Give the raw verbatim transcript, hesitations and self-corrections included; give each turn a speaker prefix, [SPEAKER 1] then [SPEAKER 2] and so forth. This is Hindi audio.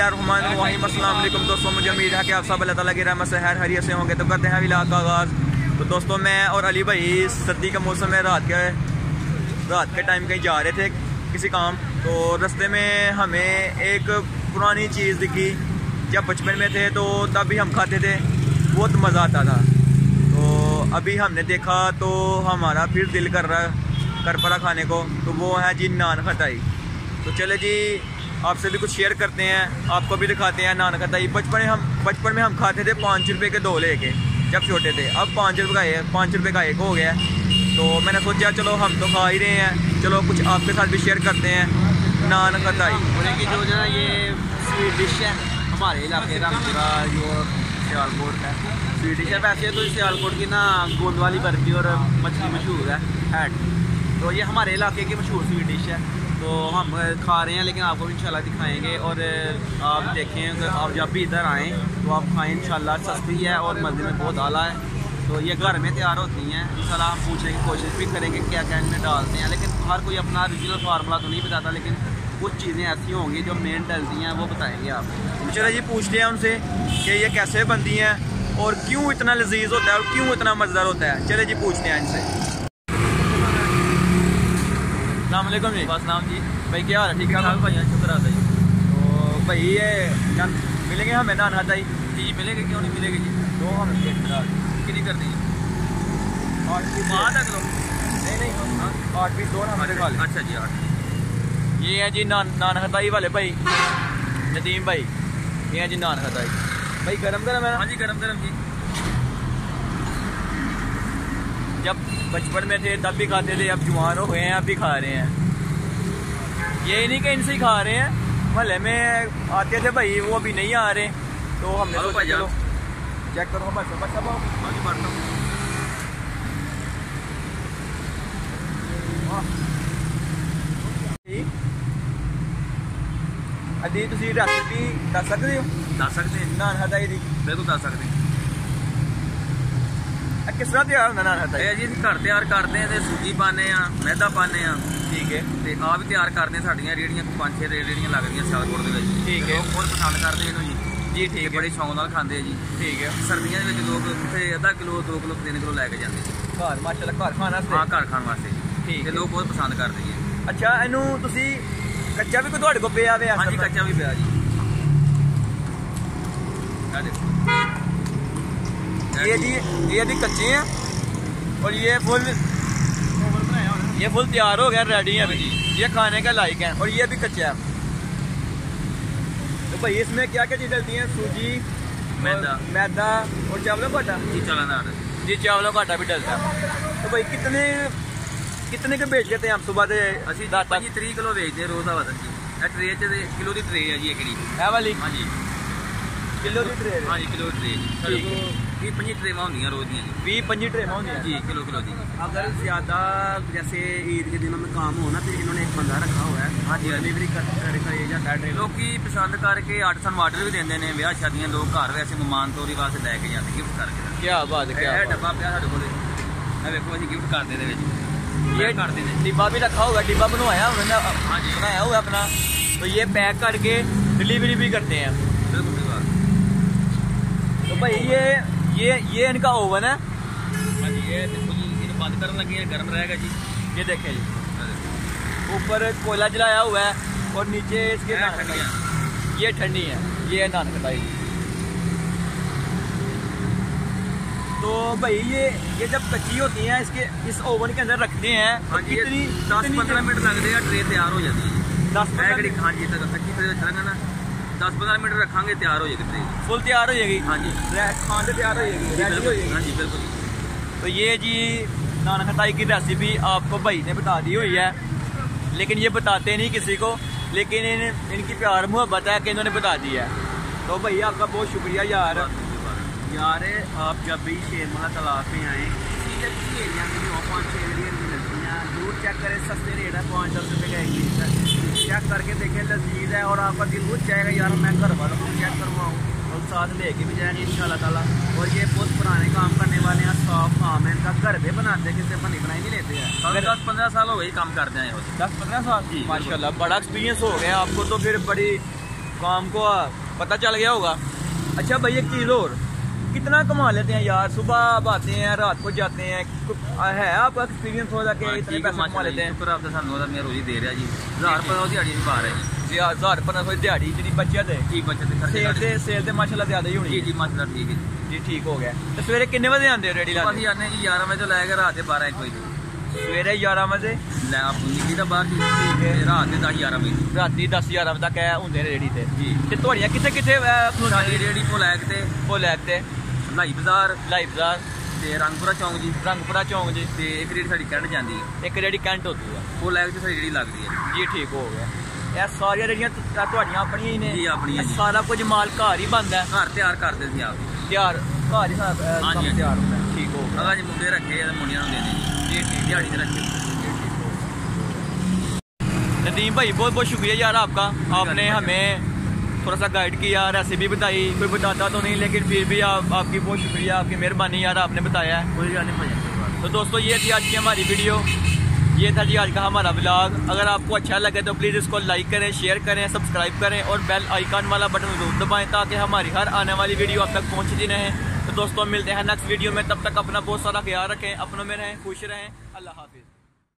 [SPEAKER 1] बिस्मिल्लाहिर्रहमानिर्रहीम। अस्सलाम वालेकुम दोस्तों, मुझे उम्मीद है कि आप सब अल्लाह ताला की रहमत से खैर खैरियत से होंगे। तो करते हैं व्लॉग का आगाज़। तो दोस्तों, मैं और अली भाई सर्दी का मौसम में रात के रात के टाइम कहीं जा रहे थे किसी काम। तो रास्ते में हमें एक पुरानी चीज़ दिखी। जब बचपन में थे तो तब भी हम खाते थे, बहुत मज़ा आता था। तो अभी हमने देखा तो हमारा फिर दिल कर रहा कर पड़ा खाने को। तो वो है जी नान खटाई। तो चले जी आपसे भी कुछ शेयर करते हैं, आपको भी दिखाते हैं नान खटाई। बचपन में हम बचपन में हम खाते थे पाँच रुपए के दो लेके जब छोटे थे। अब पाँच रुपये का एक पाँच रुपये का एक हो गया। तो मैंने सोचा चलो हम तो खा ही रहे हैं, चलो कुछ आपके साथ भी शेयर करते हैं नान खटाई।
[SPEAKER 2] की जो जो है ये स्वीट डिश है हमारे इलाके रामपुरा जो सियालकोट है स्वीट डिश है। वैसे तो सियालकोट की ना गोंद वाली बर्फी और मछली मशहूर है हैट। तो ये हमारे इलाके की मशहूर स्वीट डिश है। तो हम खा रहे हैं, लेकिन आपको भी इंशाल्लाह दिखाएंगे। और आप देखें अगर आप जब भी इधर आएँ तो आप खाएँ इंशाल्लाह। सस्ती है और मज़े में बहुत आला है। तो ये घर में तैयार होती हैं इंशाल्लाह। हम पूछने की कोशिश भी करेंगे क्या क्या इनमें डालते हैं, लेकिन हर कोई अपना ओरिजिनल फार्मूला तो नहीं बताता, लेकिन कुछ चीज़ें ऐसी होंगी जो मेन डलती हैं वो बताएंगे आप।
[SPEAKER 1] चलो जी पूछते हैं उनसे कि ये कैसे बनती हैं और क्यों इतना लजीज होता है और क्यों इतना मज़ेदार होता है। चले जी पूछते हैं इनसे। अस्सलामुअलैकुम जी।
[SPEAKER 2] बस नाम जी
[SPEAKER 1] भाई क्या हाल है? ठीक है
[SPEAKER 2] भाई, शुक्र है।
[SPEAKER 1] तो भाई ये मिलेंगे हमें नान खटाई?
[SPEAKER 2] जी मिलेगी, क्यों नहीं मिलेगी जी।
[SPEAKER 1] दो हम
[SPEAKER 2] कितनी कर दी
[SPEAKER 1] आठ पीस
[SPEAKER 2] आठ रख लो।
[SPEAKER 1] नहीं नहीं हाँ आठ पीस दो ना हमारे खा लें।
[SPEAKER 2] अच्छा जी आठ।
[SPEAKER 1] ये है जी नान नान खटाई वाले भाई नदीम भाई। ये है जी नान खटाई भाई। गरम गरम है?
[SPEAKER 2] हाँ जी गरम गरम जी।
[SPEAKER 1] जब बचपन में थे तब भी खाते थे, अब जवान हो गए हैं अब भी खा रहे हैं। ये नहीं कि इनसे ही खा रहे हैं, महल्ले में आते थे भाई वो अभी नहीं आ रहे। तो हमने सोचा चलो चेक करो बस बस अब
[SPEAKER 2] हाँ जी बढ़ता हूँ।
[SPEAKER 1] अदी तुसी रेसिपी दस सकते हो?
[SPEAKER 2] दस सकते हैं
[SPEAKER 1] नान खटाई दी
[SPEAKER 2] बिल्कुल दस सकते हैं।
[SPEAKER 1] किस तरह तैयार होंदा नान खटाई?
[SPEAKER 2] ਇਹ ਜੀ ਅਸੀਂ ਘਰ ਤਿਆਰ ਕਰਦੇ ਹਾਂ ਤੇ ਸੂਜੀ ਪਾਉਂਦੇ ਆ, ਮੈਦਾ ਪਾਉਂਦੇ ਆ।
[SPEAKER 1] ठीक है।
[SPEAKER 2] ਤੇ ਆ ਵੀ ਤਿਆਰ ਕਰਦੇ ਸਾਡੀਆਂ ਰੇੜੀਆਂ ਪੰਜ ਛੇ ਰੇੜੀਆਂ ਲੱਗਦੀਆਂ ਸਿਆਲਕੋਟ ਦੇ ਵਿੱਚ।
[SPEAKER 1] ਠੀਕ ਹੈ।
[SPEAKER 2] ਲੋਕ ਬਹੁਤ ਪਸੰਦ ਕਰਦੇ ਇਹਨੂੰ ਜੀ।
[SPEAKER 1] जी
[SPEAKER 2] ਤੇ
[SPEAKER 1] ठीक है।
[SPEAKER 2] ਬੜੇ ਸ਼ੌਂਕ ਨਾਲ ਖਾਂਦੇ ਆ ਜੀ।
[SPEAKER 1] ठीक है।
[SPEAKER 2] ਸਰਦੀਆਂ ਦੇ ਵਿੱਚ ਲੋਕ ਉੱਥੇ ਅੱਧਾ ਕਿਲੋ ਦੋ ਕਿਲੋ ਤਿੰਨ ਕਿਲੋ ਲੈ ਕੇ ਜਾਂਦੇ ਜੀ।
[SPEAKER 1] घर माशाल्लाह घर खाना
[SPEAKER 2] ਹਾਂ ਘਰ ਖਾਣ ਵਾਸਤੇ
[SPEAKER 1] ठीक
[SPEAKER 2] ਤੇ
[SPEAKER 1] है।
[SPEAKER 2] ਲੋਕ ਬਹੁਤ ਪਸੰਦ ਕਰਦੇ ਜੀ।
[SPEAKER 1] अच्छा ਇਹਨੂੰ ਤੁਸੀਂ ਕੱਚਾ ਵੀ ਕੋਈ ਤੁਹਾਡੇ ਕੋਲ ਪਿਆ ਵੇ?
[SPEAKER 2] ਹਾਂਜੀ ਕੱਚਾ ਵੀ ਪਿਆ ਜੀ। ਆ ਦੇਖੋ
[SPEAKER 1] ये जी ये भी कच्चे हैं और ये फुल ये फुल तैयार हो गया, रेडी है अभी। ये खाने का लायक है और ये भी कच्चा है। तो भाई इसमें क्या क्या चीज़ डलती हैं? सूजी,
[SPEAKER 2] मैदा
[SPEAKER 1] मैदा और चावलों का आटा।
[SPEAKER 2] ਜੀ ਚਲਾ ਨਾਲ
[SPEAKER 1] जी चावलों का आटा भी डलता है। तो भाई कितने कितने के बेच लेते हैं आप सुबह से?
[SPEAKER 2] ਅਸੀਂ
[SPEAKER 1] दस
[SPEAKER 2] ਪੰਜੀ ਤੀਹ ਕਿਲੋ ਵੇਚਦੇ ਰੋਜ਼ ਦਾ ਵਜ਼ਨ ਜੀ। ਇਹ ਟਰੇ ਚ ਦੇ ਕਿਲੋ ਦੀ ਟਰੇ ਹੈ ਜੀ ਇਹ ਕਿਹੜੀ।
[SPEAKER 1] है वाली
[SPEAKER 2] ਹਾਂਜੀ
[SPEAKER 1] किलो की ट्रे?
[SPEAKER 2] ਹਾਂਜੀ ਕਿਲੋ ਟਰੇ ਜੀ। ਸਾਡੇ
[SPEAKER 1] ਠੀਕ ਹੈ।
[SPEAKER 2] ਕੋਲ ਵੀਹ ਪੰਜੀ ਟਰੇਵਾਂ ਹੁੰਦੀਆਂ रोज ਦੀਆਂ जी।
[SPEAKER 1] बीस पंजी ट्रे होंगे
[SPEAKER 2] जी किलो किलो दी।
[SPEAKER 3] अगर ज़्यादा जैसे ईद के दिनों में काम हो ना तो इन्होंने एक बंदा रखा हुआ है। हाँ जी डिलीवरी कर करे करे जाता है।
[SPEAKER 2] ਲੋਕੀ ਪਸੰਦ ਕਰਕੇ ਅੱਠ ਸਾਨੂੰ ਆਰਡਰ ਵੀ ਦਿੰਦੇ ਨੇ ਵਿਆਹ ਸ਼ਾਦੀਆਂ ਲੋਕ ਘਰ ਵੈਸੇ ਮਹਿਮਾਨ ਤੋਰੀ ਵਾਸਤੇ ਲੈ ਕੇ ਜਾਂਦੇ ਗਿਫਟ ਕਰਕੇ।
[SPEAKER 1] क्या बात है, क्या
[SPEAKER 2] ਇਹ
[SPEAKER 1] बात
[SPEAKER 2] ਡੱਬਾ ਪਿਆ ਸਾਡੇ ਕੋਲੇ, ਇਹ ਵੇਖੋ ਅਸੀਂ ਗਿਫਟ ਕਰਦੇ ਦੇ ਵਿੱਚ
[SPEAKER 1] है। ये
[SPEAKER 2] ये ਕਰਦੇ ਨੇ।
[SPEAKER 1] डिब्बा भी रखा हुआ है, डिब्बा बनवाया उन्होंने
[SPEAKER 2] हाँ जी।
[SPEAKER 1] बनाया हुआ है अपना। तो ये पैक करके डिलीवरी भी करते हैं।
[SPEAKER 2] ਬਿਲਕੁਲ ਸਹੀ ਬਾਤ।
[SPEAKER 1] तो भाई ये ये ये इनका ओवन है।
[SPEAKER 2] हाँ जी ये देखो जी ਇਹਨੂੰ ਬੰਦ ਕਰਨ ਲੱਗੇ ਆ, ਗਰਮ रहेगा जी।
[SPEAKER 1] ये देखें जी ऊपर कोयला जलाया हुआ है और नीचे इसके
[SPEAKER 2] ये
[SPEAKER 1] नान
[SPEAKER 2] ठंडी
[SPEAKER 1] खटाई। ये ठंडी है, ये है नान खटाई। तो भाई ये ये जब कच्ची होती हैं इसके इस ओवन के अंदर रखते हैं
[SPEAKER 2] हाँ
[SPEAKER 1] तो
[SPEAKER 2] जी
[SPEAKER 1] कितनी
[SPEAKER 2] दस पंद्रह मिनट लगते हैं ट्रे तैयार हो जाती है जी।
[SPEAKER 1] दस
[SPEAKER 2] ਇਹ ਕਿਹੜੀ हाँ जी तक कच्ची ट्रे रखेंगे ना दस पंद्रह मिनट रखेंगे तैयार हो जाएगी ट्रे।
[SPEAKER 1] फुल तैयार हो जाएगी?
[SPEAKER 2] हाँ जी
[SPEAKER 1] खाने तैयार हो जाएगी, रेडी हो जाएगी।
[SPEAKER 2] हाँ जी बिल्कुल।
[SPEAKER 1] तो ये जी नान खटाई की रेसिपी आपको भाई ने बता दी हुई है, लेकिन ये बताते नहीं किसी को, लेकिन इन, इनकी प्यार मोहब्बत है कि इन्होंने बता दी है। तो भाई आपका बहुत शुक्रिया यार।
[SPEAKER 3] यार आप जब भी शेरमला तालाब में आए सीधे किसी एरिया में भी हो पाँच छः एरिया की मिलती हैं। दूर चेक करें, सस्ते रेट है, पाँच दस रुपये का एक पीस है। चेक करके देखें लजीज है और आपका दिल उठ जाएगा यार मैं घर वालों को चेक करवाऊँ और साथ लेके भी जाएंगे इंशाल्लाह ताला। और ये बहुत पुराने काम करने वाले हैं, साफ काम है इनका, घर पे बनाते हैं, किसी बनी बनाई नहीं लेते हैं।
[SPEAKER 2] अगर दस पंद्रह साल हो गए काम करते हैं।
[SPEAKER 1] दस पंद्रह साल
[SPEAKER 2] जी
[SPEAKER 1] माशाल्लाह, बड़ा एक्सपीरियंस हो गया आपको। तो फिर बड़ी काम को पता चल गया होगा। अच्छा भाई एक चीज़ और, कितना कमा लेते हैं यार? सुबह आप आते हैं, रात को जाते हैं, है आपका एक्सपीरियंस हो जाके इतने पैसे कमा लेते हैं?
[SPEAKER 2] पर आपका सानू मैं रोजी दे रहा जी, हजार पर दिहाड़ी भी पा रहे जी,
[SPEAKER 1] हजार पंद्रह सौ दिहाड़ी जी बचत है।
[SPEAKER 2] ठीक बचत है,
[SPEAKER 1] सेल ते सेल ते माशाल्लाह ज्यादा ही होनी
[SPEAKER 2] जी जी माशाल्लाह ठीक है
[SPEAKER 1] जी। ठीक हो गया। तो सवेरे कितने बजे आते हो रेडी लाने?
[SPEAKER 2] ਅਸੀਂ ਆਨੇ ਜੀ ग्यारह ਵਜੇ ਤੋਂ ਲੈ ਕੇ ਰਾਤ ਦੇ बारह एक ਵਜੇ
[SPEAKER 1] सवेरे ग्यारह बजे
[SPEAKER 2] ਲੈ ਆਪ ਨਿਕਲੀ ਤਾਂ ਬਾਹਰ ਜੀ, ਤੇ ਰਾਤ ਦੇ दस ग्यारह ਵਜੇ
[SPEAKER 1] ਰਾਤੀ दस ग्यारह ਵਜੇ ਤੱਕ ਹੁੰਦੇ ਨੇ ਰੇੜੀ ਤੇ
[SPEAKER 2] ਜੀ।
[SPEAKER 1] ਤੇ ਤੁਹਾਡੀਆਂ ਕਿੱਥੇ ਕਿੱਥੇ
[SPEAKER 2] ਸਾਡੀ ਰੇੜੀ ਤੋਂ ਲੈ ਕੇ ਤੇ
[SPEAKER 1] ਉਹ ਲੈ ਤੇ
[SPEAKER 2] ਲਾਈ ਬਾਜ਼ਾਰ,
[SPEAKER 1] ਲਾਈ ਬਾਜ਼ਾਰ
[SPEAKER 2] ਤੇ ਰੰਗਪੁਰਾ ਚੌਂਕ ਜੀ,
[SPEAKER 1] ਰੰਗਪੁਰਾ ਚੌਂਕ ਜੀ,
[SPEAKER 2] ਤੇ ਇੱਕ ਰੇੜੀ ਸਾਡੀ ਕੈਂਟ ਜਾਂਦੀ ਹੈ,
[SPEAKER 1] ਇੱਕ ਰੇੜੀ ਕੈਂਟ ਹੁੰਦੀ ਹੈ
[SPEAKER 2] ਉਹ ਲੈ ਕੇ ਸਾਡੀ ਰੇੜੀ ਲੱਗਦੀ ਹੈ
[SPEAKER 1] ਜੀ। ਠੀਕ ਹੋ ਗਿਆ। ਇਹ ਸਾਰੀਆਂ ਰੇੜੀਆਂ ਤੁਹਾਡੀਆਂ ਆਪਣੀਆਂ ਹੀ ਨੇ
[SPEAKER 2] ਜੀ? ਆਪਣੀਆਂ ਜੀ।
[SPEAKER 1] ਸਾਰਾ ਕੁਝ ਮਾਲ ਘਰ ਹੀ ਬਣਦਾ?
[SPEAKER 2] ਘਰ ਤਿਆਰ ਕਰਦੇ ਸੀ ਆਪ
[SPEAKER 1] ਤਿਆਰ ਘਰ ਹੀ ਸਾਰਾ
[SPEAKER 2] ਹਾਂਜੀ
[SPEAKER 1] ਤਿਆਰ ਹੁੰਦਾ। ਠੀਕ ਹੋ ਗਿਆ।
[SPEAKER 2] ਅਗਾ ਜੀ ਮੁੰਡੇ ਰੱਖੇ ਆ ਮੁੰਡਿਆਂ ਨੂੰ ਦੇ ਦੇ ਜੀ, ਠੀਕ ਦਿਹਾੜੀ ਤੇ ਰੱਖੇ।
[SPEAKER 1] नदीम भाई बहुत बहुत शुक्रिया यार आपका, आपने हमें थोड़ा सा गाइड किया, रेसिपी बताई। कोई बताता तो नहीं लेकिन फिर भी आप आपकी बहुत शुक्रिया, आपकी मेहरबानी यार, आपने बताया है।
[SPEAKER 2] कोई गाने में
[SPEAKER 1] तो दोस्तों ये थी आज की हमारी वीडियो, ये था जी आज का हमारा व्लॉग। अगर आपको अच्छा लगे तो प्लीज़ इसको लाइक करें, शेयर करें, सब्सक्राइब करें और बेल आइकन वाला बटन जरूर दबाएं ताकि हमारी हर आने वाली वीडियो आप तक पहुँचती रहे। तो दोस्तों मिलते हैं नेक्स्ट वीडियो में, तब तक अपना बहुत सारा ख्याल रखें, अपनों में रहें, खुश रहें। अल्लाह हाफिज़।